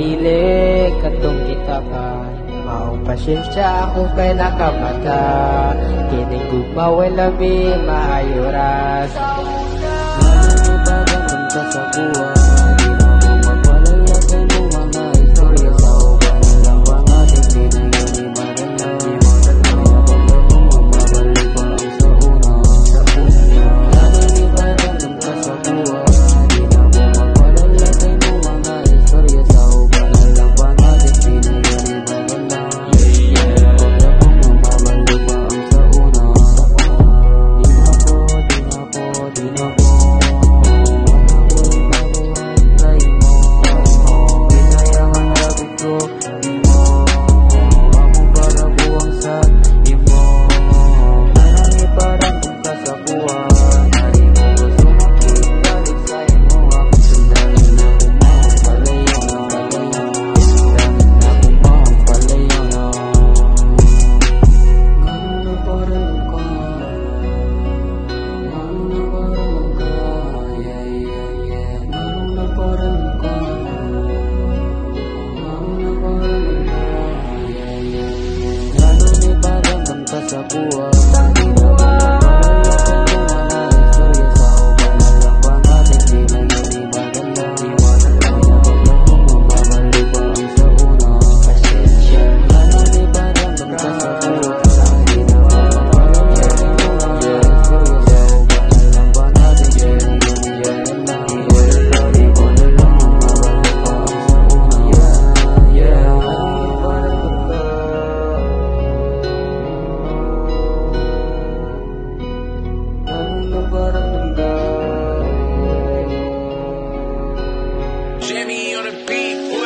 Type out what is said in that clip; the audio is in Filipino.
dili katong kita pa. Maong pasyensya ako kay nakamata, kining gugma way labi maayo ras. Nalilibagan ka sa buwan, di na mo magwalala sa iyong mga istorya. Sa uban lang ba natin di na yun imarala. Mabalik pa ang sa una. Nalilibagan ka sa buwan, di na mo magwalala sa iyong mga istorya. Sa uban lang ba natin di na yun imarala. Mabalik pa ang sa una. Di na po sa buwan. Jimmy on the beat.